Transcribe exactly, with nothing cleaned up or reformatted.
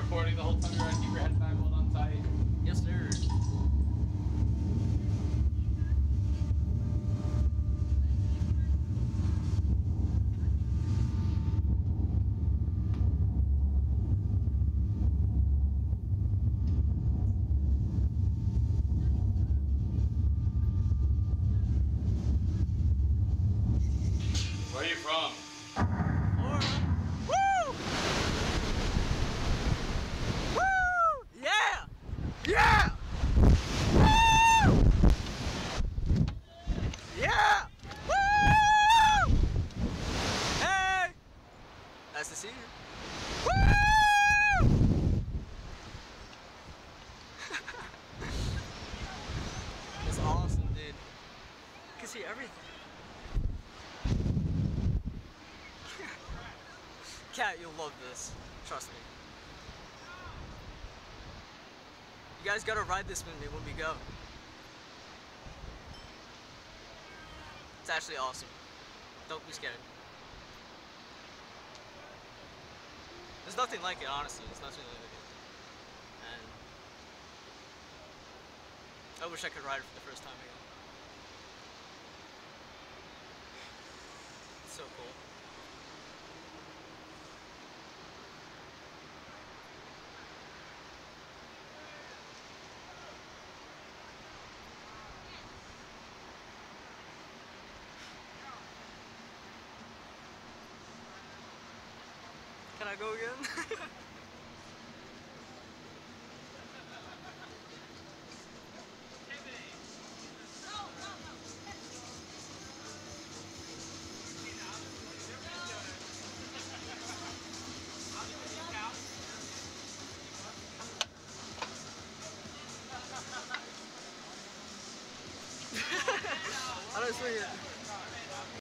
recording the whole time. You're gonna keep your head back, hold on tight. Yes, sir. Where are you from? Florida. Woo! Woo! Yeah! Yeah! Woo! Yeah! Woo! Hey! Nice to see you. Woo! It's awesome, dude. You can see everything. Cat, you'll love this. Trust me. You guys gotta ride this with me when we go. It's actually awesome. Don't be scared. There's nothing like it, honestly. There's nothing like it. And I wish I could ride it for the first time again. It's so cool. Can I go again? How do I swing it?